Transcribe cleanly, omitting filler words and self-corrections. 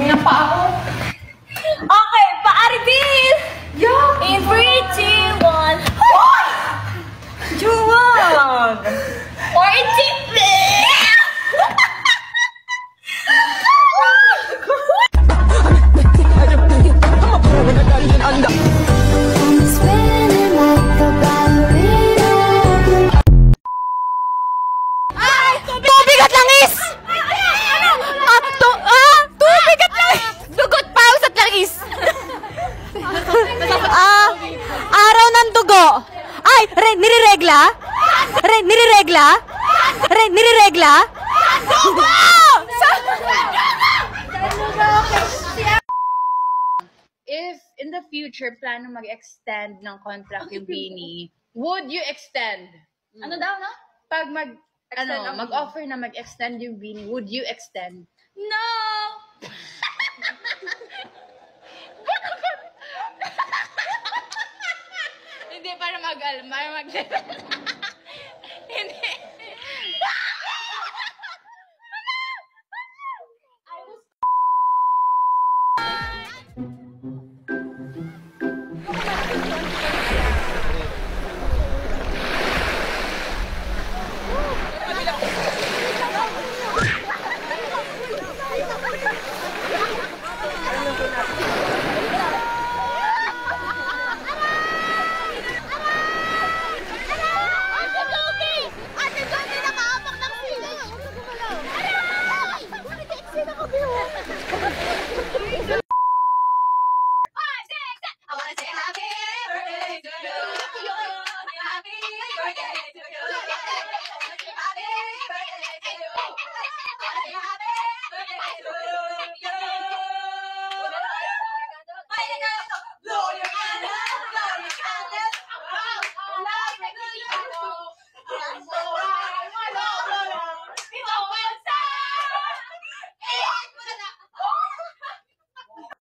Ganyan pa ako. Okay, pa-reveal! Yeah! In 3, 2, 1. Hoy! Juwag! Or Tubig at langis! Tubig at langis! Dugot, pawis at langis! Araw ng dugo! Ay! Niriregla? Niriregla? Niriregla? Dugo! If in the future plano mag-extend ng contract yung Beanie, would you extend? Ano daw, no? Pag mag-offer na mag-extend yung Beanie, would you extend? No! Hindi, para Hindi.